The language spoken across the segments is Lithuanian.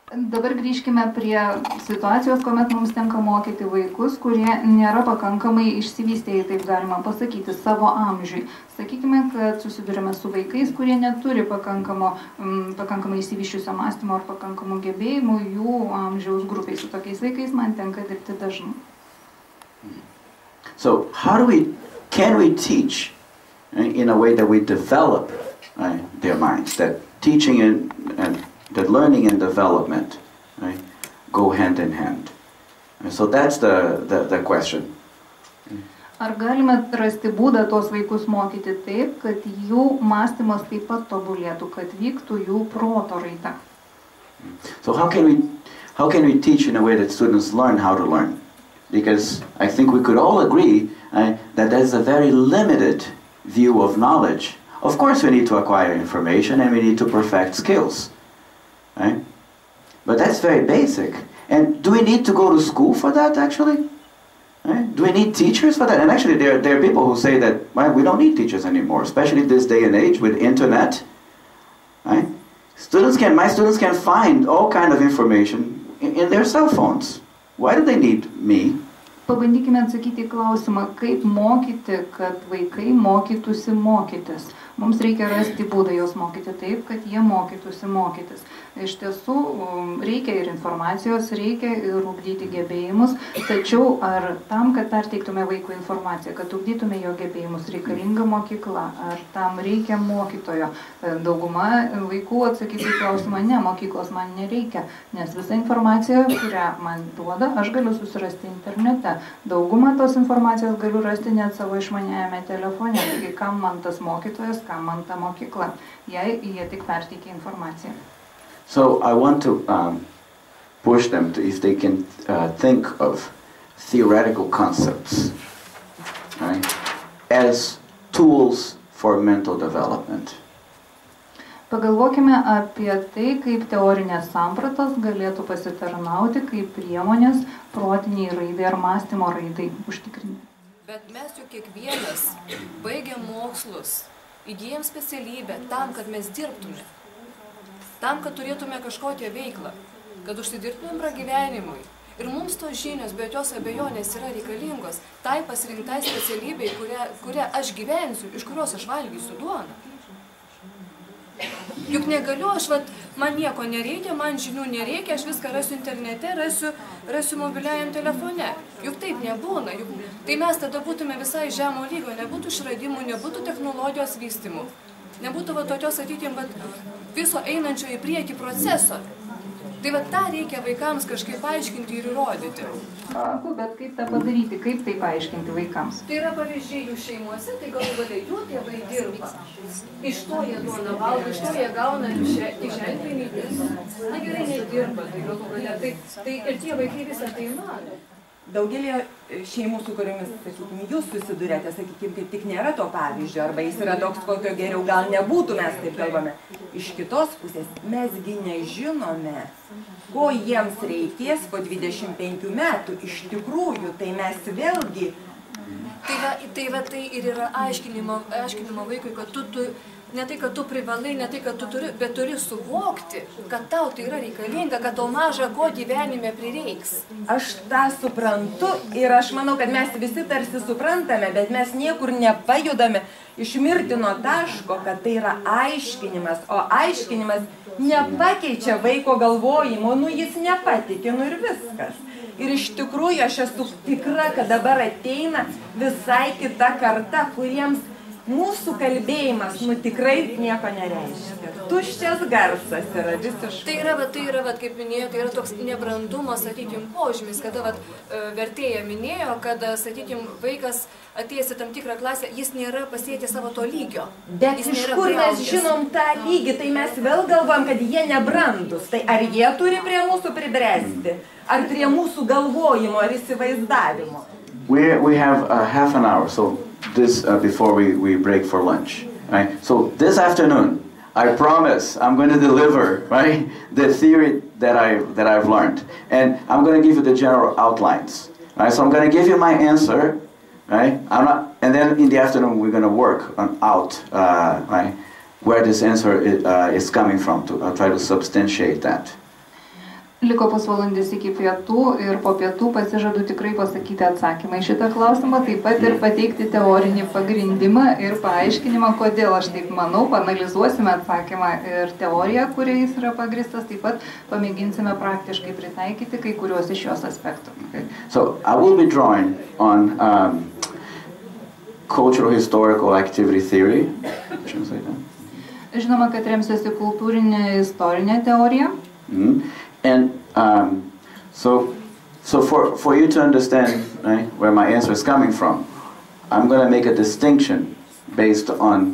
Dabar grįžkime prie situacijos, kuomet mums tenka mokyti vaikus, kurie nėra pakankamai išsivystę, taip galima pasakyti, savo amžiui. Sakykime, kad susidurime su vaikais, kurie neturi pakankamai išsivyščiusio mąstymo ar pakankamų gebėjimų jų amžiaus grupiai. Su tokiais vaikais man tenka dirbti dažnai. So, can we teach in a way that we develop their minds, that teaching and that learning and development go hand in hand? And so that's the question. Ar galime rasti būdą tos vaikus mokyti taip, kad jų mąstymas taip pat tobulėtų, kad vyktų jų proto raida? So how can we teach in a way that students learn how to learn? Because I think we could all agree that there's a very limited view of knowledge. Of course we need to acquire information and we need to perfect skills. Right? But that's very basic. And do we need to go to school for that, actually? Right? Do we need teachers for that? And actually, there are people who say that we don't need teachers anymore, especially this day and age with internet. Right? My students can find all kind of information in their cell phones. Why do they need me? Pabandykime atsakyti į klausimą, kaip mokyti, kad vaikai mokytųsi mokytis. Mums reikia rasti būdą juos mokyti taip, kad jie mokytųsi mokytis. Iš tiesų, reikia ir informacijos, reikia ir ugdyti gebėjimus, tačiau ar tam, kad perteiktume vaikų informaciją, kad ugdytume jo gebėjimus, reikalinga mokykla, ar tam reikia mokytojo? Dauguma vaikų atsakytų į klausimą, ne, mokyklos man nereikia, nes visa informacija, kurią man duoda, aš galiu susirasti internete. Daugumą tos informacijos galiu rasti net savo išmaniajame telefone, taigi kam man tas mokytojas, kam man ta mokykla, jei jie tik perteikia informaciją. So I want to push them to, if they can think of theoretical concepts, right, as tools for mental development. Pagalvokime apie tai, kaip teorinės sampratos galėtų pasitarnauti kaip priemonės protiniai raidai ar mąstymo raidai užtikrinti. Bet mes juk kiekvienas baigiam mokslus, įgyjam specialybę tam, kad mes dirbtume. Tam, kad turėtume kažkokią veiklą, kad užsidirbtumėm pragyvenimui. Ir mums tos žinios, be jokios abejonės, yra reikalingos tai pasirinktai specialybei, kurią aš gyvensiu, iš kurios aš valgysiu duoną. Juk negaliu, man nieko nereikia, man žinių nereikia, aš viską rasiu internete, rasiu mobiliajam telefone. Juk taip nebūna. Tai mes tada būtume visai žemo lygio, nebūtų išradimų, nebūtų technologijos vystymų. Nebūtų tokios, sakykime, viso einančio į priekį proceso. Tai tą reikia vaikams kažkaip paaiškinti ir įrodyti. Bet kaip tą padaryti, kaip tai paaiškinti vaikams? Tai yra pavyzdžiai jų šeimuose, tai galų gale jų tėvai dirba. Iš to jie duoną valgo, iš to jie gauna kišenpinigius. Na gerai, nedirba, tai galų gale. Tai ir tie vaikai visą tai mano. Daugelį šeimų, su kuriomis, sakykime, jūs susidurėte, sakykime, kaip tik nėra to pavyzdžio, arba jis yra toks, kokio geriau gal nebūtų, mes taip kalbame. Iš kitos pusės, mesgi nežinome, ko jiems reikės po 25 metų. Iš tikrųjų, tai mes vėlgi... Tai ir yra aiškinimo vaikui, kad tu ne tai, kad tu privalai, ne tai, kad tu turi, bet turi suvokti, kad tau tai yra reikalinga, kad tau maža ko gyvenime prireiks. Aš tą suprantu ir aš manau, kad mes visi tarsi suprantame, bet mes niekur nepajudame iš mirtino taško, kad tai yra aiškinimas, o aiškinimas nepakeičia vaiko galvojimo, jis nepatiki, ir viskas. Ir iš tikrųjų aš esu tikra, kad dabar ateina visai kita karta, kuriems mūsų kalbėjimas, tikrai nieko nereiškia. Tuščias garsas yra visiškai. Tai yra, kaip minėjo, tai yra toks nebrandumo, sakykime, požymis, kada vertėja minėjo, kad, sakykime, vaikas atėjęs į tam tikrą klasę, jis nėra pasiekė savo to lygio. Bet iš kur mes žinom tą lygį, tai mes vėl galvom, kad jie nebrandus. Tai ar jie turi prie mūsų pribręsti? Ar prie mūsų galvojimo, ar įsivaizdavimo? We have half an hour, so this before we break for lunch. Right? So this afternoon, I promise I'm going to deliver, right, the theory that I've learned, and I'm going to give you the general outlines. Right? So I'm going to give you my answer, right? And then in the afternoon we're going to work out, right, where this answer is coming from to try to substantiate that. Liko pusvalandis iki pietų ir po pietų pasižadu tikrai pasakyti atsakymą į šitą klausimą, taip pat ir pateikti teorinį pagrindimą ir paaiškinimą, kodėl aš taip manau, panalizuosime atsakymą ir teoriją, kuriais yra pagristas, taip pat pamėginsime praktiškai pritaikyti kai kuriuos iš jos aspektų. Okay. So I will be drawing on cultural historical activity theory. Žinoma, kad remsiuosi kultūrinė istorinė teorija. And so for you to understand, right, where my answer is coming from, I'm going to make a distinction based on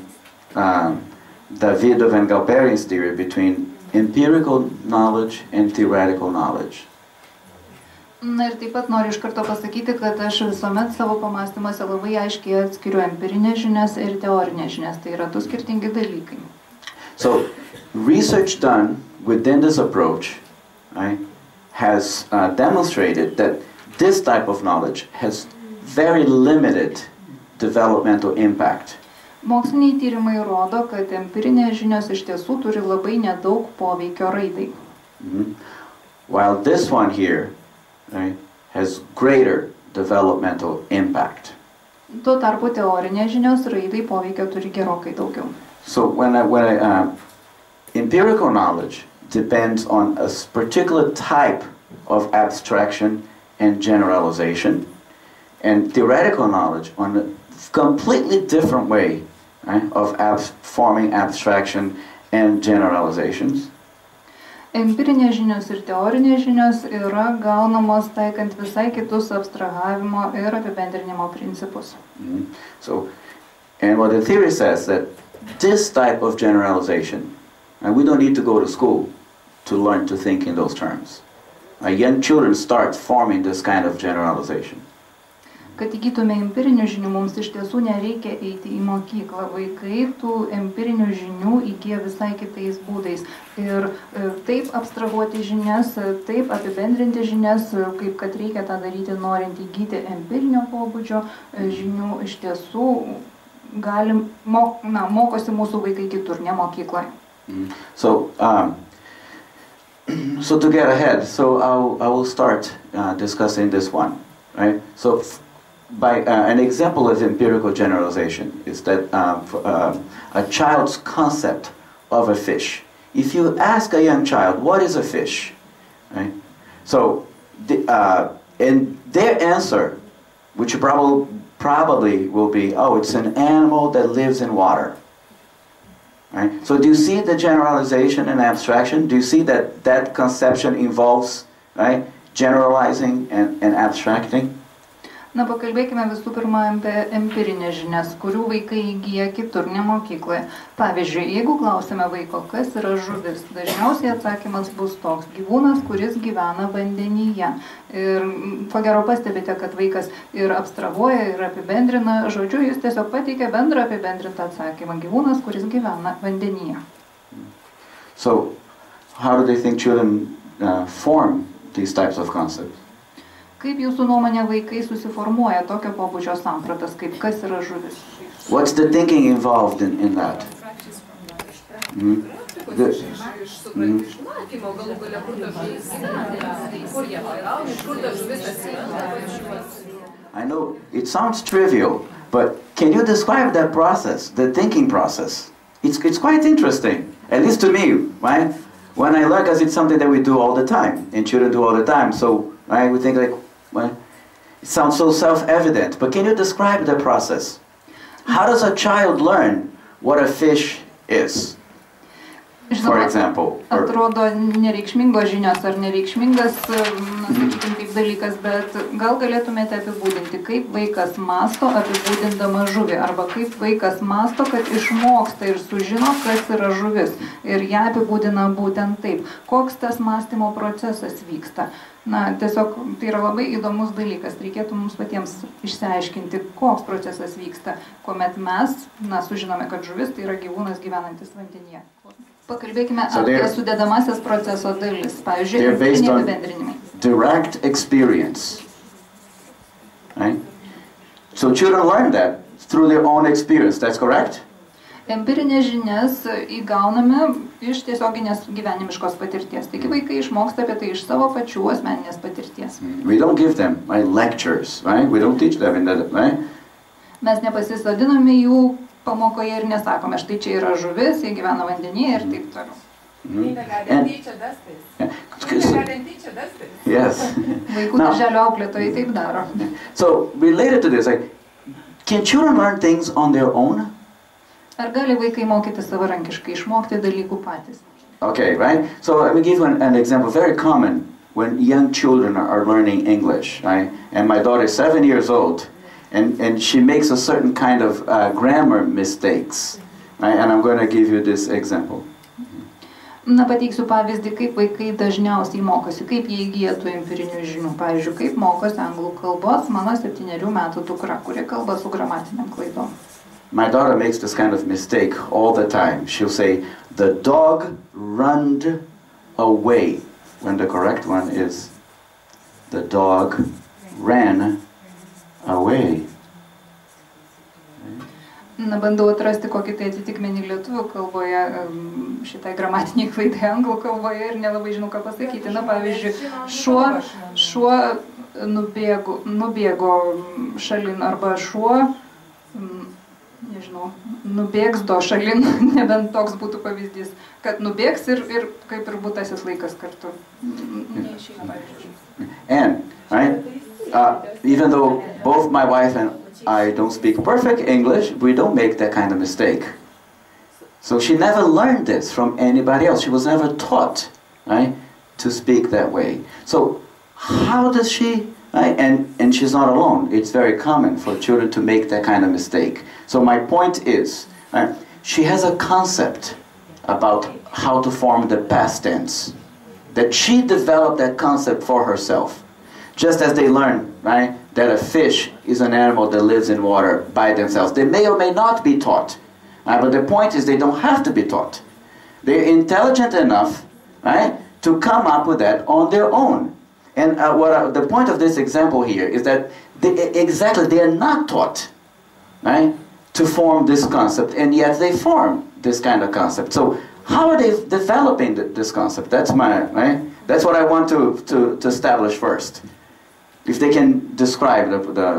Davido Van Galperian's theory between empirical knowledge and theoretical knowledge. Na ir taip pat noriu iš karto pasakyti, kad aš visuomet savo pamastymuose labai aiškiai atskiriu empirinės žinias ir teorinės žinias. Tai yra du skirtingi dalykai. So research done within this approach, right, has demonstrated that this type of knowledge has very limited developmental impact. Moksliniai tyrimai rodo, kad empirinės žinios iš tiesų turi labai nedaug poveikio raidai. While this one here, right, has greater developmental impact. Tuo tarpu teorinės žinios raidai poveikio turi gerokai daugiau. So empirical knowledge depends on a particular type of abstraction and generalization, and theoretical knowledge on a completely different way, right, of forming abstraction and generalizations. Empirinės žinios ir teorinės žinios yra gaunamos taikant visai kitus abstrahavimo ir apibendrinimo principus. So, and what the theory says that this type of generalization, and we don't need to go to school to learn to think in those terms. Young children start forming this kind of generalization. Kad įgytume empirinių žinių, mums iš tiesų nereikia eiti į mokyklą. Vaikai tų empirinių žinių įgyja visai kitais būdais. Ir taip abstrahuoti žinias, taip apibendrinti žinias, kaip kad reikia tą daryti, norint įgyti empirinio pobūdžio žinių, iš tiesų mokosi mūsų vaikai kitur, ne mokykloje. So to get ahead, I will start discussing this one, right? So by an example of empirical generalization is that a child's concept of a fish. If you ask a young child, what is a fish? Right? So and their answer, which probably will be, oh, it's an animal that lives in water. Right? So do you see the generalization and abstraction? Do you see that that conception involves, right, generalizing and abstracting? Na, pakalbėkime visų pirma apie empirinės žinias, kurių vaikai įgyja kitur, ne mokykloje. Pavyzdžiui, jeigu klausime vaiko, kas yra žuvis, dažniausiai atsakymas bus toks: gyvūnas, kuris gyvena vandenyje. Ir ko gero pastebite, kad vaikas ir abstrahuoja, ir apibendrina, žodžiu, jis tiesiog pateikia bendrą apibendrintą atsakymą: gyvūnas, kuris gyvena vandenyje. So, how do they think children form these types of concepts? Kaip jūsų nuomonė vaikai susiformuoja tokio pobūdžio sampratas, kaip kas yra žuvis? What's the thinking involved in that? I know it sounds trivial, but can you describe that process, the thinking process? It's quite interesting, at least to me, right? When I learn, because it's something that we do all the time, and children do all the time, so right, we think like, well, it sounds so self-evident, but can you describe the process? How does a child learn what a fish is, for example? Atrodo nereikšmingos žinios ar nereikšmingas, sakykim, taip dalykas, bet gal galėtumėte apibūdinti, kaip vaikas masto apibūdindama žuvį, arba kaip vaikas masto, kad išmoksta ir sužino, kas yra žuvis, ir ją apibūdina būtent taip. Koks tas mąstymo procesas vyksta? Na, tiesiog tai yra labai įdomus dalykas, reikėtų mums patiems išsiaiškinti, koks procesas vyksta, kuomet mes, sužinome, kad žuvis tai yra gyvūnas gyvenantis vandenyje. Pakalbėkime apie sudedamasias proceso dalis, pavyzdžiui, apibendrinimai. Direct experience, right? So children learn that through their own experience, that's correct? Empirinės žinias įgauname iš tiesioginės gyvenimiškos patirties. Taigi vaikai išmoksta apie tai iš savo pačių asmeninės patirties. We don't give them lectures, right? We don't teach them in that, right? Mes nepasisodiname jų pamokoje ir nesakome, štai čia yra žuvis, jie gyvena vandenyje ir taip toliau. Yes. Vaikų darželio auklėtojai taip daro. So, related to this, can children learn things on their own? Ar gali vaikai mokyti savarankiškai, išmokti dalykų patys? Okay, right? So let me give you an example, very common when young children are learning English, right? And my daughter is 7 years old, and she makes a certain kind of grammar mistakes, right? And I'm going to give you this example. Na, pateiksiu pavyzdį, kaip vaikai dažniausiai mokosi, kaip jie įgyja tų empirinių žinių. Pavyzdžiui, kaip mokosi anglų kalbos mano 7 metų dukra, kuri kalba su gramatiniam klaidom. My daughter makes this kind of mistake all the time. She'll say, the dog ran away, when the correct one is, the dog ran away. Na, bandau atrasti kokį tai atitikmenį lietuvių kalboje, šitai gramatiniai klaidai anglų kalboje ir nelabai žinau, ką pasakyti. Na, pavyzdžiui, šuo nubėgo šalin, arba šuo, nežinau, nubėgs do šalin, nebent toks būtų pavyzdys, kad nubėgs ir kaip ir būtasis laikas kartu. And, right, even though both my wife and I don't speak perfect English, we don't make that kind of mistake. So she never learned this from anybody else. She was never taught, right, to speak that way. So how does she, right? And she's not alone. It's very common for children to make that kind of mistake. So my point is, right, she has a concept about how to form the past tense. That she developed that concept for herself. Just as they learn, right, that a fish is an animal that lives in water by themselves. They may or may not be taught. But the point is they don't have to be taught. They're intelligent enough, right, to come up with that on their own. And the point of this example here is that they are not taught, right, to form this concept, and yet they form this kind of concept. So how are they developing this concept? That's right? That's what I want to establish first. If they can describe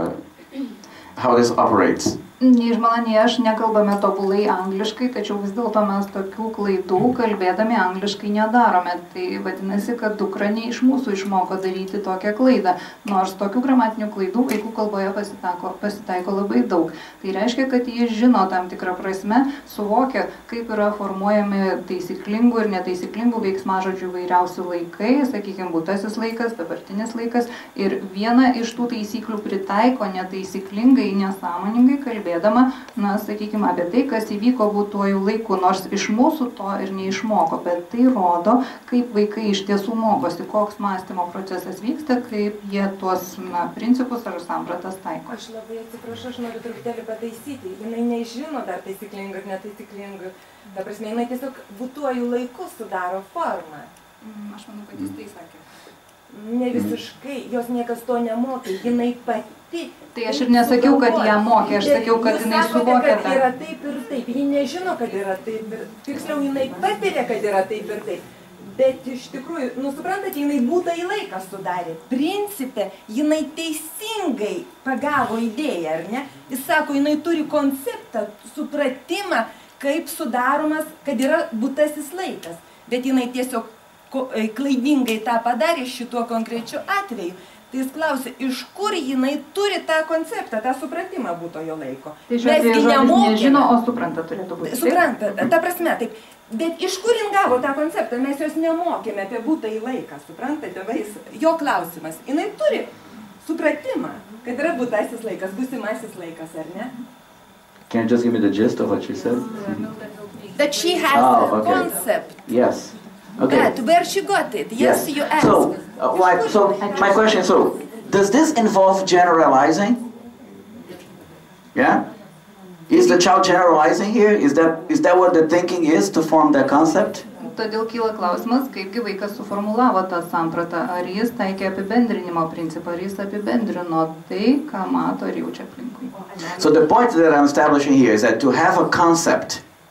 how this operates. Nei žmona, nei aš nekalbame tobulai angliškai, tačiau vis dėlto mes tokių klaidų kalbėdami angliškai nedarome. Tai vadinasi, kad dukra ne iš mūsų išmoko daryti tokią klaidą, nors tokių gramatinių klaidų vaikų kalboje pasitaiko labai daug. Tai reiškia, kad jis žino tam tikrą prasme, suvokia, kaip yra formuojami taisyklingų ir netaisyklingų veiksmažodžių vairiausių laikai, sakykime, būtasis laikas, dabartinis laikas, ir vieną iš tų taisyklių pritaiko netaisyklingai, nesąmoningai kalbėdama, na, sakykime, apie tai, kas įvyko būtuoju laiku, nors iš mūsų to ir neišmoko, bet tai rodo, kaip vaikai iš tiesų mokosi, koks mąstymo procesas vyksta, kaip jie tuos, na, principus ar sampratas taiko. Aš labai atsiprašau, aš noriu truputėlį pataisyti. Jinai nežino dar taisyklingų ir netaisyklingų. Ta prasme, jinai tiesiog būtuoju laiku sudaro formą. Aš manau, kad jis tai sakė. Ne visiškai, jos niekas to nemokė, jinai pati. Tai aš ir nesakiau, kad ją mokė, aš sakiau, kad jinai suvokia tą. Yra taip ir taip, ji nežino, kad yra taip ir, tiksliau, jinai patiria, kad yra taip ir taip. Bet iš tikrųjų, suprantate, jinai būtąjį laiką sudarė. Principe, jinai teisingai pagavo idėją, ar ne? Jis sako, jinai turi konceptą, supratimą, kaip sudaromas, kad yra būtasis laikas. Bet jinai tiesiog klaidingai tą padarė šituo konkrečiu atveju. Tai jis klausė, iš kur jinai turi tą konceptą, tą supratimą būtojo laiko. Tai šiuo atveju žodis nežino, o supranta turėtų būti. Supranta, ta prasme, taip. Bet iš kur jin gavo tą konceptą? Mes jos nemokėme apie būtąjį laiką, suprantate? Jo klausimas. Jinai turi supratimą, kad yra būtasis laikas, būsimasis laikas, ar ne? Can you just give me the gist of what she said? That she has a concept. Yes. Okay. That, where she got it? Yes, you asked. So my question, does this involve generalizing? Yeah? Is the child generalizing here? Is that what the thinking is to form that concept? Todėl kyla klausimas, kaipgi vaikas suformulavo tą sampratą. Ar jis taikė apibendrinimo principą, ar jis apibendrino tai, ką mato ir jaučia aplinkui. So the point that I'm establishing here is that to have a concept,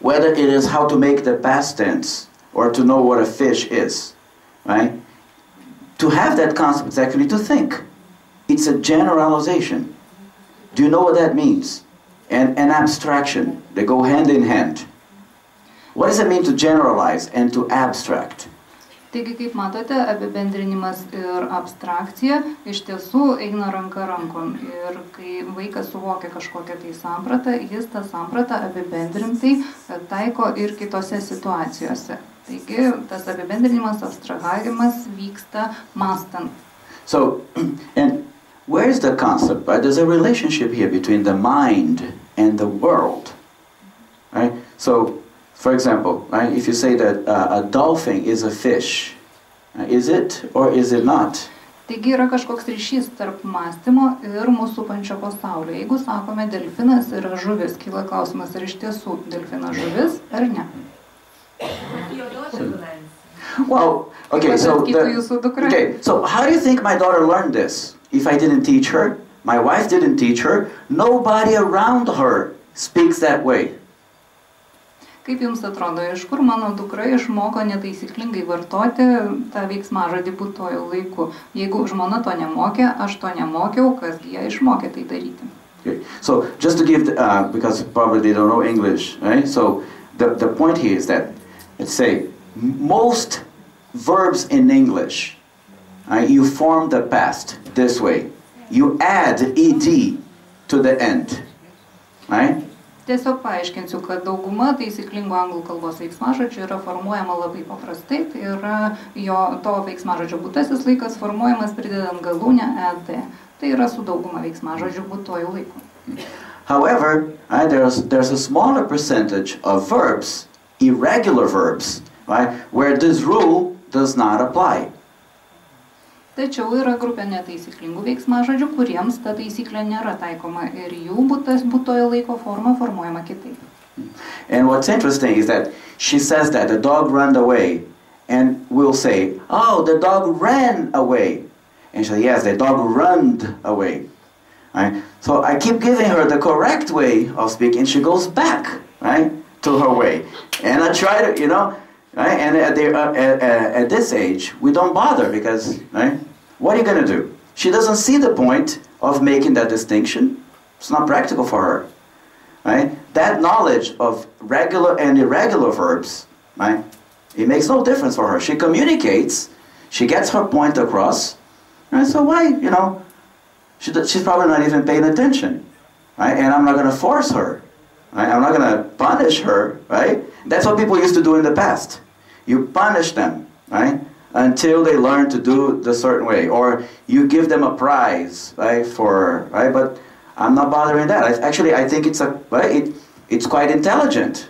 whether it is how to make the past tense or to know what a fish is, right? To have that concept is actually to think. It's a generalization. Do you know what that means? And an abstraction. They go hand in hand. What does it mean to generalize and to abstract? Taigi, kaip matote, apibendrinimas ir abstrakcija iš tiesų eina ranka rankon. Ir kai vaikas suvokia kažkokią tai sampratą, jis tą sampratą apibendrintai taiko ir kitose situacijose. Taigi, tas apibendrinimas, abstrahavimas vyksta mąstant. So, and where is the concept? Right? There's a relationship here between the mind and the world. Right? So, for example, right, if you say that a dolphin is a fish, is it or is it not? Taigi yra kažkoks ryšys tarp mąstymo ir mūsų pančio pasaulio. Jeigu sakome, delfinas yra žuvis, kyla klausimas, ar iš tiesų delfinas žuvis ar ne? Well, okay, so how do you think my daughter learned this? If I didn't teach her, my wife didn't teach her, nobody around her speaks that way. Kaip jums atrodo, iš kur mano dukra išmoko netaisyklingai vartoti tą veiksmažodį būtuoju laiku? Jeigu žmona to nemokė, aš to nemokiau, kas ją išmokė tai daryti. Okay. So just to give, because probably they don't know English, right? So the point here is that, let's say, most verbs in English, you form the past this way. You add ed to the end, right? Tiesiog paaiškinsiu, kad dauguma taisyklingų anglų kalbos veiksmažodžių yra formuojama labai paprastai, tai yra to veiksmažodžio būtasis laikas formuojamas pridedant galūnę ed. Tai yra su dauguma veiksmažodžių būtuoju laiku. However, there's a smaller percentage of verbs, irregular verbs, right, where this rule does not apply. Tačiau yra grupė netaisyklingų veiksmažodžių, kuriems ta taisyklė nėra taikoma ir jų būtojo laiko forma formuojama kitaip. And what's interesting is that she says that the dog ran away, and we'll say, oh, the dog ran away. And she'll say, yes, the dog ran away. Right? So I keep giving her the correct way of speaking, and she goes back, right, to her way. And I try to, right? And at this age, we don't bother because, right? What are you going to do? She doesn't see the point of making that distinction. It's not practical for her, right? That knowledge of regular and irregular verbs, right? It makes no difference for her. She communicates, she gets her point across, right? So why, she's probably not even paying attention, right? And I'm not going to force her, right? I'm not going to punish her, right? That's what people used to do in the past. You punish them, right, until they learn to do the certain way, or you give them a prize, right, but I'm not bothering that. I think it's quite intelligent.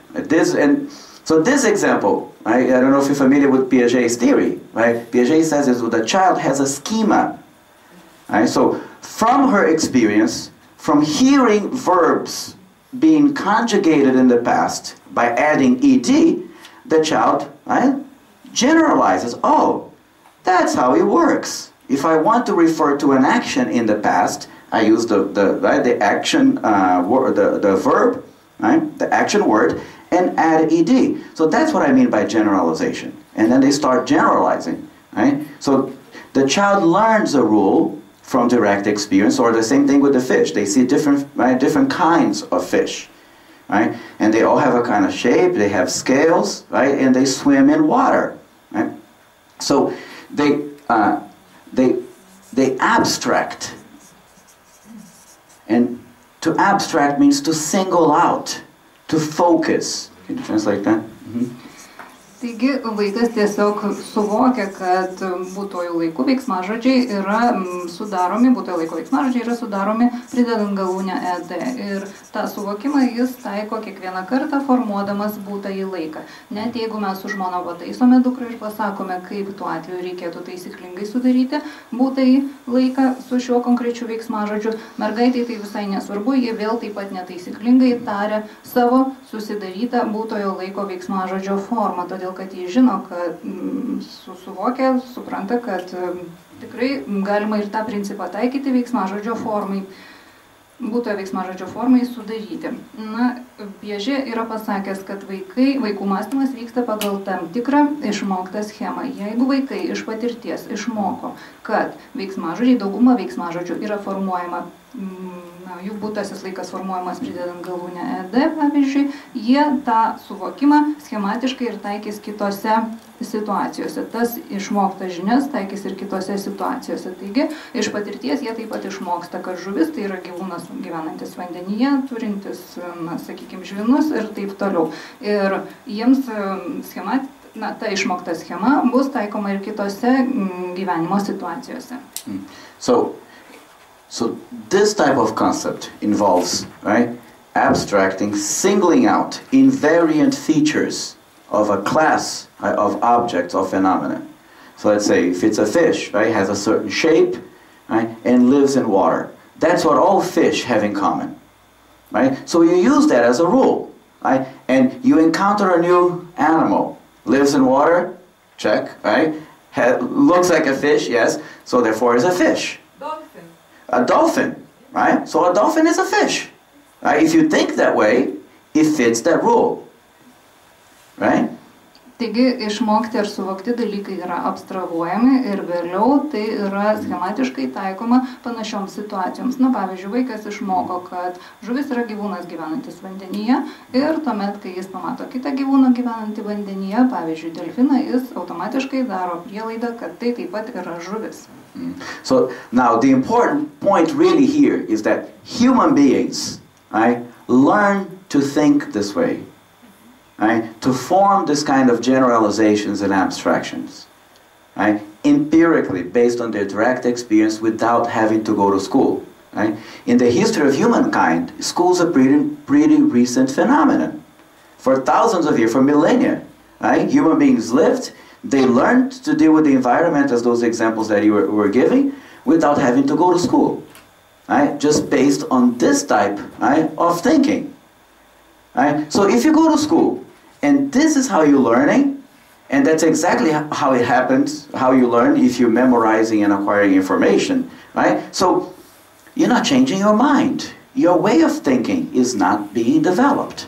So this example, right, I don't know if you're familiar with Piaget's theory, right? Piaget says that the child has a schema, right? So from her experience, from hearing verbs being conjugated in the past by adding ed, the child, right, generalizes, oh, that's how it works. If I want to refer to an action in the past, I use the action word, the verb, right, the action word, and add ed. So that's what I mean by generalization. And then they start generalizing, right? So the child learns a rule from direct experience, or the same thing with the fish. They see different kinds of fish. Right? And they all have a kind of shape, they have scales, right? And they swim in water, right? So they abstract. And to abstract means to single out, to focus. Can you translate that? Mm-hmm. Taigi vaikas tiesiog suvokia, kad būtojų laikų veiksmažodžiai yra sudaromi, būtojų laiko veiksmažodžiai yra sudaromi pridedant galūnę ed. Ir tą suvokimą jis taiko kiekvieną kartą formuodamas būtąjį laiką. Net jeigu mes su žmona pataisome dukrą ir pasakome, kaip tuo atveju reikėtų taisyklingai sudaryti būtąjį laiką su šiuo konkrečiu veiksmažodžiu, mergaitai tai visai nesvarbu, jie vėl taip pat netaisyklingai taria savo susidarytą būtojo laiko veiksmažodžio formą, todėl kad jie žino, kad suvokia, supranta, kad tikrai galima ir tą principą taikyti veiksmažodžio formai. būtojo veiksmažodžio formai sudaryti. Na, Piažė yra pasakęs, kad vaikų mąstymas vyksta pagal tam tikrą išmoktą schemą. Jeigu vaikai iš patirties išmoko, kad veiksmažodžiai, dauguma veiksmažodžių yra formuojama, jų būtasis laikas formuojamas pridedant galūnę ed, pavyzdžiui, jie tą suvokimą schematiškai ir taikys kitose situacijose. Tas išmoktas žinias taikys ir kitose situacijose. Taigi, iš patirties jie taip pat išmoksta, kad žuvis tai yra gyvūnas gyvenantis vandenyje, turintis, sakykime, žvinus ir taip toliau. Ir jiems ta išmokta schema bus taikoma ir kitose gyvenimo situacijose. So this type of concept involves, right, abstracting, singling out invariant features of a class of objects or phenomena. So let's say if it's a fish, right, has a certain shape, right, and lives in water. That's what all fish have in common, right? So you use that as a rule, right? And you encounter a new animal, lives in water, check, right? Looks like a fish, yes, so therefore is a fish. Dolphin. A dolphin, right? So a dolphin is a fish, right? If you think that way, it fits that rule, right? Taigi išmokti ir suvokti dalykai yra abstrahuojami ir vėliau tai yra schematiškai taikoma panašioms situacijoms. Na, pavyzdžiui, vaikas išmoko, kad žuvis yra gyvūnas gyvenantis vandenyje ir tuomet, kai jis pamato kitą gyvūną gyvenantį vandenyje, pavyzdžiui, delfiną, jis automatiškai daro prielaidą, kad tai taip pat yra žuvis. So now the important point really here is that human beings, right, learn to think this way. Right, to form this kind of generalizations and abstractions, right, empirically based on their direct experience without having to go to school. Right? In the history of humankind, schools are pretty recent phenomenon. For thousands of years, for millennia, right, human beings lived, they learned to deal with the environment as those examples that you were giving without having to go to school. Right? Just based on this type, right, of thinking. Right? So if you go to school, and this is how you're learning, and that's exactly how it happens, how you learn if you're memorizing and acquiring information, right? So you're not changing your mind. Your way of thinking is not being developed.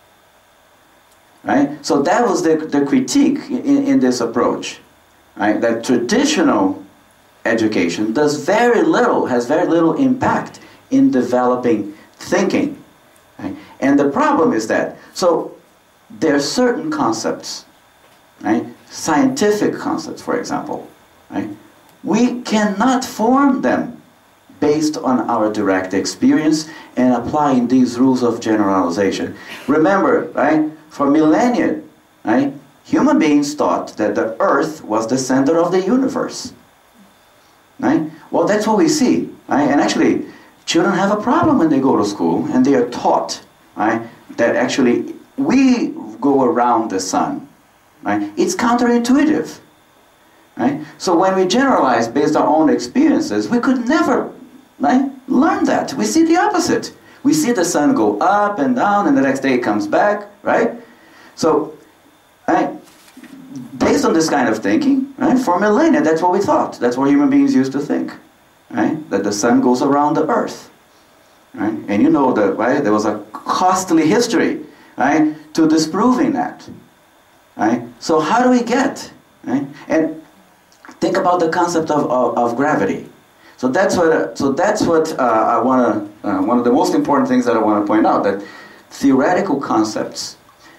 Right? So that was the critique in this approach. Right? That traditional education has very little impact in developing thinking. Right? And the problem is that, so there are certain concepts, right? Scientific concepts, for example, right? We cannot form them based on our direct experience and applying these rules of generalization. Remember, right? For millennia, right? Human beings thought that the earth was the center of the universe, right? Well, that's what we see, right? And actually, children have a problem when they go to school and they are taught, right, that actually we go around the sun, right? It's counterintuitive, right? So when we generalize based on our own experiences, we could never, right, learn that. We see the opposite. We see the sun go up and down and the next day it comes back, right? So, right, based on this kind of thinking, right, for millennia, that's what we thought. That's what human beings used to think, right? That the sun goes around the earth, right? And you know that, right, there was a costly history, right, to disproving that, right? So how do we get, right? And think about the concept of gravity. So that's what I want to, one of the most important things that I want to point out, that theoretical concepts,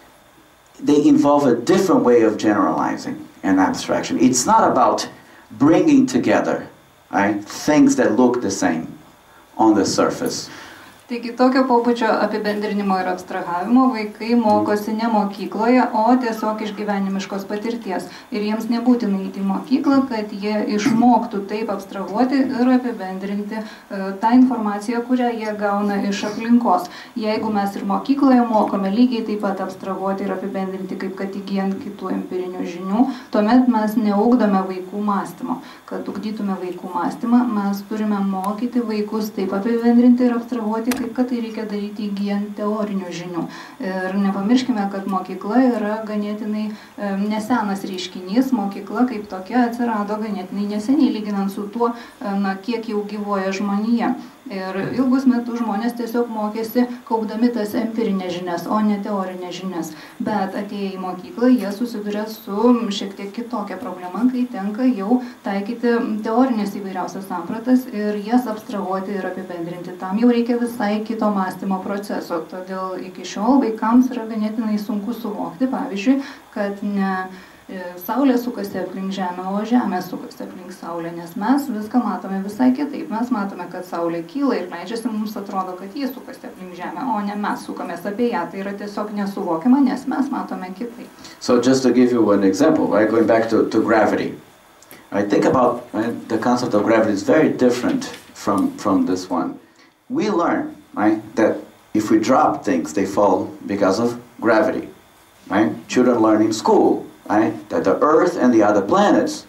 they involve a different way of generalizing and abstraction. It's not about bringing together, right, things that look the same on the surface. Taigi tokio pobūdžio apibendrinimo ir abstrahavimo vaikai mokosi ne mokykloje, o tiesiog iš gyvenimiškos patirties. Ir jiems nebūtina eiti į mokyklą, kad jie išmoktų taip abstrahuoti ir apibendrinti tą informaciją, kurią jie gauna iš aplinkos. Jeigu mes ir mokykloje mokome lygiai taip pat abstrahuoti ir apibendrinti, kaip kad įgyjant kitų empirinių žinių, tuomet mes neugdome vaikų mąstymo. Kad ugdytume vaikų mąstymą, mes turime mokyti vaikus taip apibendrinti ir abstrahuoti, kaip kad tai reikia daryti įgyjant teorinių žinių. Ir nepamirškime, kad mokykla yra ganėtinai nesenas reiškinys. Mokykla kaip tokia atsirado ganėtinai neseniai, lyginant su tuo, kiek jau gyvoja žmonija. Ir ilgus metus žmonės tiesiog mokėsi kaupdami tas empirinės žinias, o ne teorinės žinias. Bet atėję į mokyklą, jie susiduria su šiek tiek kitokia problema, kai tenka jau taikyti teorinės įvairiausias sampratas ir jas abstrahuoti ir apibendrinti. Tam jau reikia visai kito mąstymo proceso. Todėl iki šiol vaikams yra ganėtinai sunku suvokti, pavyzdžiui, kad ne Saulė sukasi aplink Žemę, o Žemė sukasi aplink Saulę, nes mes viską matome visai kitaip. Mes matome, kad Saulė kyla ir leidžiasi, mums atrodo, kad jie sukasi aplink Žemę, o ne mes sukamės apie ją. Tai yra tiesiog nesuvokiama, nes mes matome kitaip. So just to give you one example, right, going back to gravity. I think about the concept of gravity is very different from this one. We learn, right, that if we drop things, they fall because of gravity. Right? Children learn in school, right, that the Earth and the other planets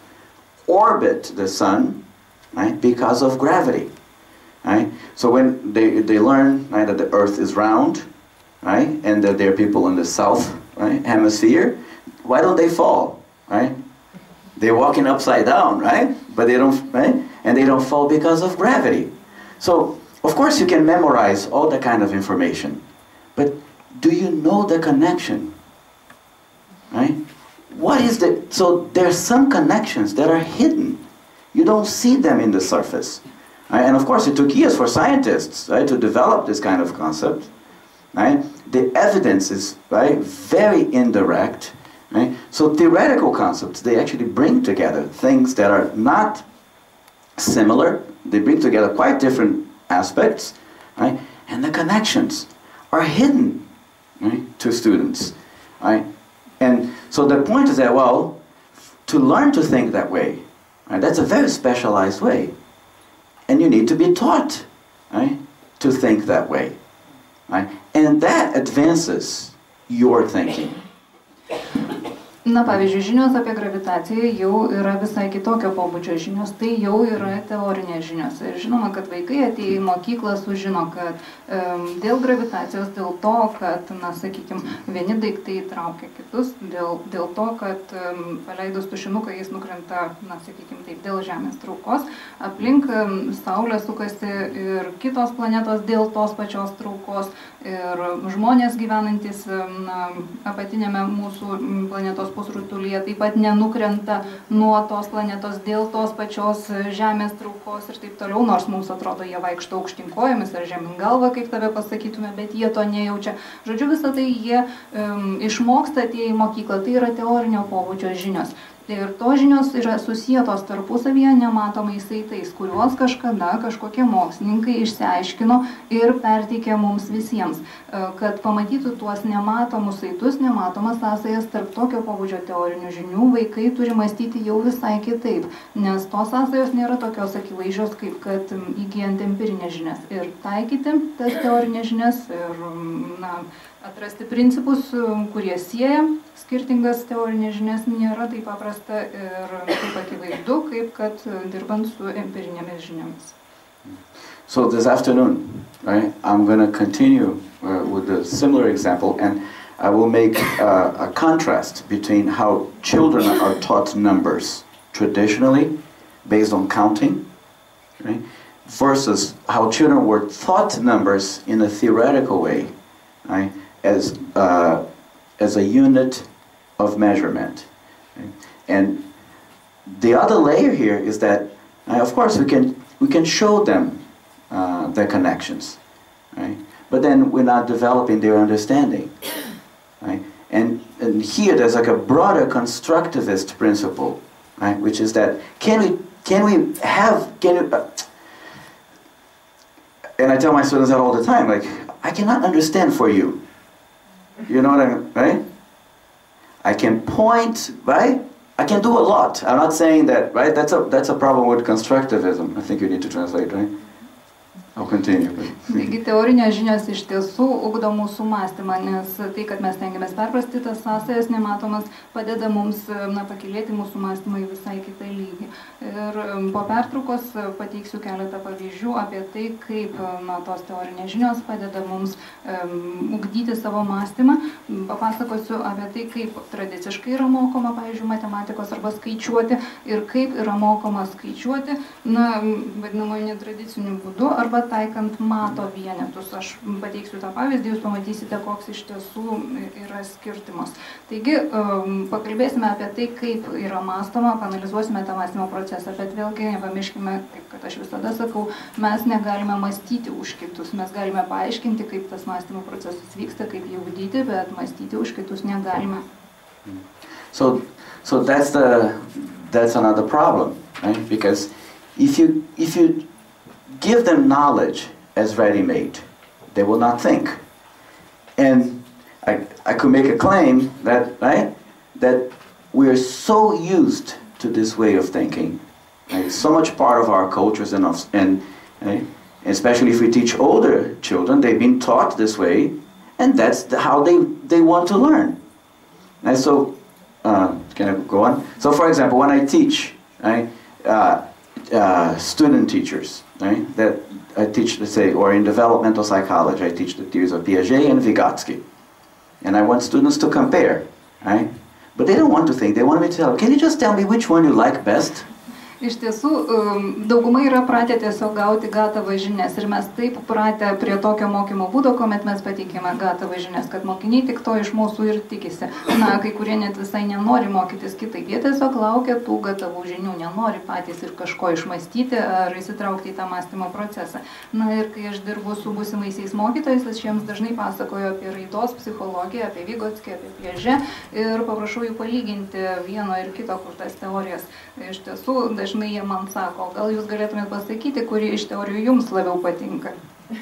orbit the Sun, right, because of gravity. Right? So when they learn, right, that the Earth is round, right, and that there are people in the south, right, hemisphere, why don't they fall? Right? They're walking upside down, right? But they don't, right? And they don't fall because of gravity. So of course you can memorize all that kind of information, but do you know the connection? Right? What is the, so there are some connections that are hidden. You don't see them in the surface. Right? And of course it took years for scientists, right, to develop this kind of concept. Right? The evidence is, right, very indirect. Right? So theoretical concepts, they actually bring together things that are not similar. They bring together quite different aspects. Right? And the connections are hidden, right, to students. Right? And so the point is that, well, to learn to think that way, right, that's a very specialized way. And you need to be taught, right, to think that way. Right? And that advances your thinking. Na, pavyzdžiui, žinios apie gravitaciją jau yra visai kitokio pobūdžio žinios, tai jau yra teorinės žinios. Ir žinoma, kad vaikai atėję į mokyklą sužino, kad dėl gravitacijos, dėl to, kad, na, sakykime, vieni daiktai traukia kitus, dėl to, kad paleidus tušinuką jis nukrenta, na, sakykime, taip, dėl Žemės traukos, aplink Saulę sukasi ir kitos planetos dėl tos pačios traukos, ir žmonės gyvenantis, na, apatinėme mūsų planetos pusrutulyje taip pat nenukrenta nuo tos planetos dėl tos pačios Žemės traukos ir taip toliau, nors mums atrodo jie vaikšto aukštyn kojomis ar žemyn galva, kaip tave pasakytume, bet jie to nejaučia. Žodžiu, visą tai jie išmoksta atėję į mokyklą, tai yra teorinio pobūdžio žinios. Ir to žinios yra susietos tarpusavyje nematomais saitais, kuriuos kažkada kažkokie mokslininkai išsiaiškino ir perteikė mums visiems. Kad pamatytų tuos nematomus saitus, nematomas sąsajas tarp tokio pobūdžio teorinių žinių, vaikai turi mąstyti jau visai kitaip, nes tos sąsajos nėra tokios akivaizdžios, kaip kad įgyjant empirinės žinias. Ir taikyti tas teorinės žinias ir, na, atrasti principus, kurie sieja skirtingas teorinės žinias, nėra taip paprasta ir taip akivaizdu, kaip kad dirbant su empirinėmis žiniomis. So this afternoon, right, I'm going to continue with a similar example, and I will make a contrast between how children are taught numbers traditionally, based on counting, right, versus how children were taught numbers in a theoretical way, right, as a unit of measurement. Right? And the other layer here is that, of course, we can show them the connections, right? But then we're not developing their understanding, right? And here there's like a broader constructivist principle, right? Which is that and I tell my students that all the time, like, I cannot understand for you. You know what I mean, right? I can point, right? I can do a lot. I'm not saying that, right? That's a problem with constructivism. I think you need to translate, right? I'll continue. Taigi teorinės žinios iš tiesų ugdo mūsų mąstymą, nes tai, kad mes tengiamės perprasti tas sąsajas nematomas, padeda mums, na, pakilėti mūsų mąstymą į visai kitą lygį. Ir po pertraukos pateiksiu keletą pavyzdžių apie tai, kaip, na, tos teorinės žinios padeda mums ugdyti savo mąstymą. Papasakosiu apie tai, kaip tradiciškai yra mokoma, pavyzdžiui, matematikos arba skaičiuoti ir kaip yra mokoma skaičiuoti, na, vadinamoju netradiciniu būdu arba pat taikant mato vienetus. Aš pateiksiu tą pavyzdį, jūs pamatysite, koks iš tiesų yra skirtumas. Taigi, pakalbėsime apie tai, kaip yra mąstoma, panalizuosime tą mąstymo procesą, bet vėlgi nepamirškime, kaip kad aš visada sakau, mes negalime mąstyti už kitus, mes galime paaiškinti, kaip tas mąstymo procesas vyksta, kaip jį ugdyti, bet mąstyti už kitus negalime. So that's another problem, right? Because if you give them knowledge as ready-made, they will not think. And I could make a claim that, right, that we are so used to this way of thinking. Right? It's so much part of our cultures and right? Especially if we teach older children, they've been taught this way, and that's how they want to learn. And so, can I go on? So, for example, when I teach, right, student teachers, right, that I teach, let's say, or in developmental psychology, I teach the theories of Piaget and Vygotsky. And I want students to compare, right? But they don't want to think. They want me to tell, can you just tell me which one you like best? Iš tiesų, dauguma yra pratę tiesiog gauti gatavą žinias ir mes taip pratę prie tokio mokymo būdo, kuomet mes pateikime gatavą žinias, kad mokiniai tik to iš mūsų ir tikisi. Na, kai kurie net visai nenori mokytis kitaip, jie tiesiog laukia tų gatavų žinių, nenori patys ir kažko išmąstyti ar įsitraukti į tą mąstymo procesą. Na ir kai aš dirbu su būsimaisiais mokytojais, aš jiems dažnai pasakoju apie raidos psichologiją, apie Vygotskį, apie Piaget ir paprašau jų palyginti vieno ir kito kurtas teorijas. Iš tiesų, dažnai jie man sako, gal jūs galėtumėte pasakyti, kuri iš teorijų jums labiau patinka.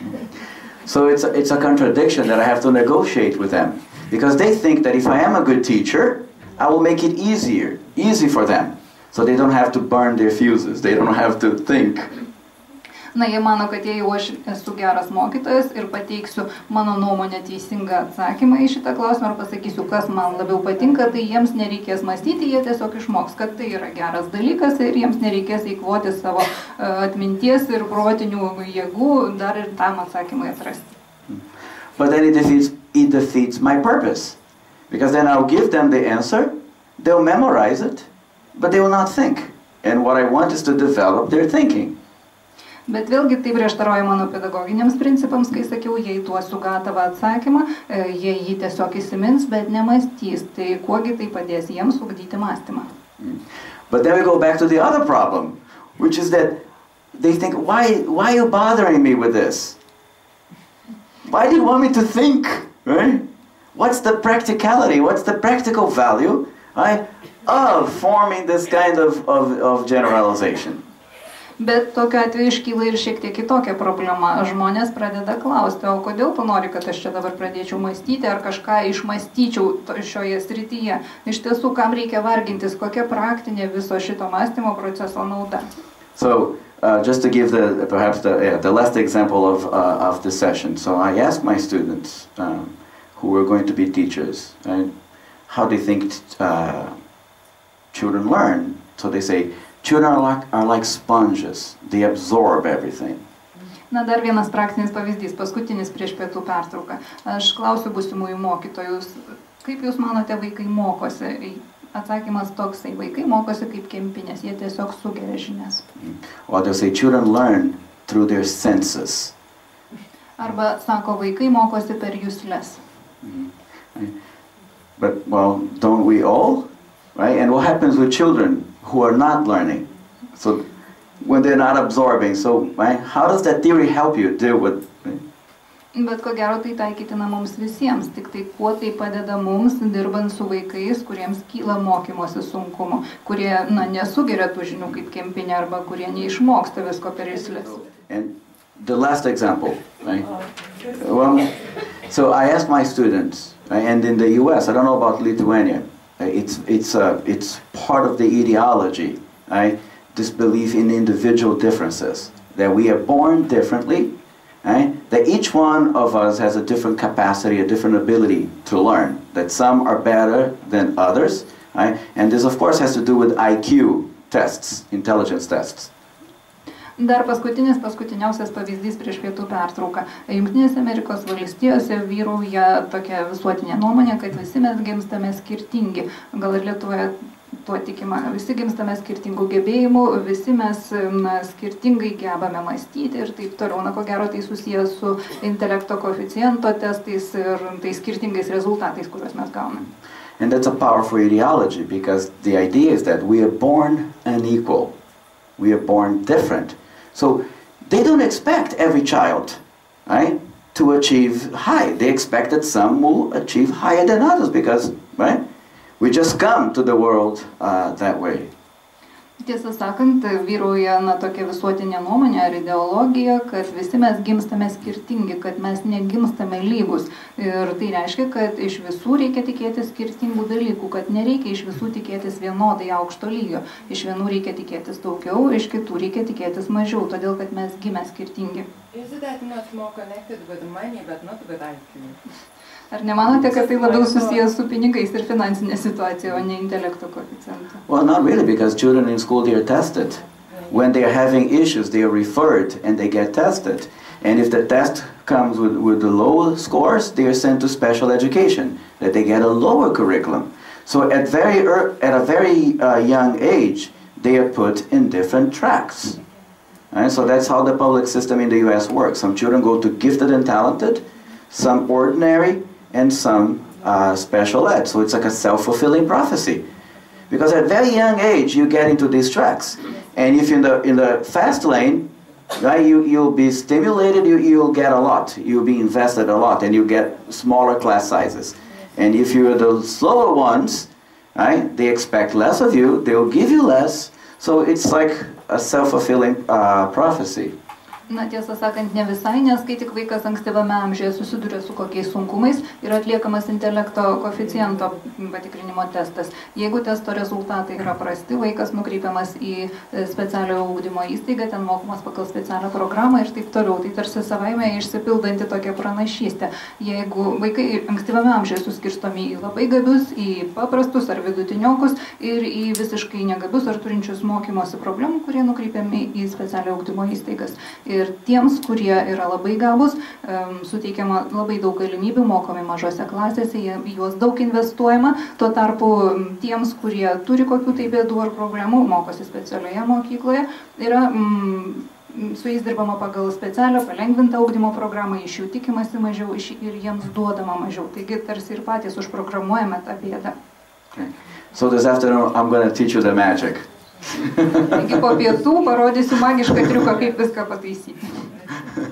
So it's a contradiction that I have to negotiate with them. Because they think that if I am a good teacher, I will make it easy for them. So they don't have to burn their fuses, they don't have to think. Na, jie mano, kad jeigu aš esu geras mokytojas ir pateiksiu mano nuomonę teisingą atsakymą į šitą klausimą ar pasakysiu, kas man labiau patinka, tai jiems nereikės mąstyti, jie tiesiog išmoks, kad tai yra geras dalykas ir jiems nereikės eikvoti savo atminties ir protinių jėgų dar ir tam atsakymai atrasti. But then it defeats my purpose. Because then I'll give them the answer, they'll memorize it, but they will not think. And what I want is to develop their thinking. Bet vėlgi tai prieštarauja mano pedagoginiams principams, kai sakiau, jei duosiu gatavą atsakymą, jie jį tiesiog įsimins, bet nemąstys. Tai kuogi tai padės jiems ugdyti mąstymą. But then we go back to the other problem, which is that they think, why are you bothering me with this? Why do you want me to think? Right? What's the practicality? What's the practical value, right, of forming this kind of generalization? Bet tokiu atveju iškyla ir šiek tiek kitokia problema. Žmonės pradeda klausti, o kodėl tu nori, kad aš čia dabar pradėčiau mąstyti ar kažką išmąstyčiau šioje srityje. Iš tiesų, kam reikia vargintis, kokia praktinė viso šito mąstymo proceso nauda. So, just to give perhaps the last example of this session. So I asked my students who were going to be teachers, how do you think children learn? So they say, children are like sponges. They absorb everything. Na, dar vienas praktinis pavyzdys, paskutinis prieš pietų pertrauką. Aš klausiu būsimųjų mokytojus, kaip jūs manote, vaikai mokosi? Atsakymas toksai, vaikai mokosi kaip kempinės, jie tiesiog sugeria žinias. Or they'll say, children learn through their senses. Arba sako, vaikai mokosi per jusles. But, well, don't we all? Right? And what happens with children who are not learning? So when they're not absorbing, so right, how does that theory help you deal with? Right? Bet ko gero tai taikytina mums visiems, tik tai kuo tai padeda mums dirbant su vaikais, kuriems kyla mokymosi sunkumo, kurie nesugeria tų žinių kaip kempinė arba kurie neišmoksta visko per jusles. And the last example, right? Well, so I asked my students, right, and in the US, I don't know about Lithuania, it's part of the ideology, right? This belief in individual differences, that we are born differently, right? That each one of us has a different capacity, a different ability to learn, that some are better than others, right? And this of course has to do with IQ tests, intelligence tests. Dar paskutiniausias pavyzdys prieš pietų pertrauką. Jungtinėse Amerikos valstijose vyrauja tokia visuotinė nuomonė, kad visi mes gimstame skirtingi. Gal ir Lietuvoje tuo tikima. Visi gimstame skirtingų gebėjimų, visi mes skirtingai gebame mąstyti ir taip toliau. Na, ko gero, tai susijęs su intelekto koeficiento testais ir tai skirtingais rezultatais, kuriuos mes gauname. And that's a powerful ideology because the idea is that we are born unequal. We are born different. So they don't expect every child, right, to achieve high. They expect that some will achieve higher than others because, right, we just come to the world that way. Tiesą sakant, vyrauja tokia visuotinė nuomonė ar ideologija, kad visi mes gimstame skirtingi, kad mes negimstame lygus. Ir tai reiškia, kad iš visų reikia tikėtis skirtingų dalykų, kad nereikia iš visų tikėtis vienodai aukšto lygio. Iš vienų reikia tikėtis daugiau, iš kitų reikia tikėtis mažiau, todėl kad mes gimę skirtingi. Is that not more connected with money, but not with IQ? Ar nemanote, kad tai labiau susijęs su pinigais ir finansinė situacija, o ne intelekto koeficientu? Well, not really, because children in school, they are tested. When they are having issues, they are referred and they get tested. And if the test comes with the low scores, they are sent to special education, that they get a lower curriculum. So at a very young age, they are put in different tracks. And so that's how the public system in the US works. Some children go to gifted and talented, some ordinary, and some special ed. So it's like a self-fulfilling prophecy. Because at a very young age, you get into these tracks. And if in the fast lane, right, you'll be stimulated, you'll get a lot. You'll be invested a lot, and you get smaller class sizes. And if you're the slower ones, right, they expect less of you, they'll give you less. So it's like a self-fulfilling prophecy. Na, tiesą sakant, ne visai, nes kai tik vaikas ankstyvame amžiuje susiduria su kokiais sunkumais, yra atliekamas intelekto koeficiento patikrinimo testas. Jeigu testo rezultatai yra prasti, vaikas nukreipiamas į specialiojo ugdymo įstaigą, ten mokomas pagal specialią programą ir taip toliau. Tai tarsi savaime išsipildanti tokia pranašystė. Jeigu vaikai ankstyvame amžiuje suskirstomi į labai gabius, į paprastus ar vidutiniokus ir į visiškai negabius ar turinčius mokymosi problemų, kurie nukreipiami į specialiojo ugdymo įstaigas. Ir tiems, kurie yra labai gabus, suteikiama labai daug galimybių, mokomi mažose klasėse, juos daug investuojama. Tuo tarpu tiems, kurie turi kokių tai bėdų ar problemų, mokosi specialioje mokykloje, yra su jais dirbama pagal specialią, palengvintą ugdymo programą, iš jų tikimasi mažiau ir jiems duodama mažiau. Taigi tarsi ir patys užprogramuojame tą bėdą. Okay. So this afternoon I'm going to teach you the magic. Taigi po pietų parodysiu magišką triuką, kaip viską pataisyti.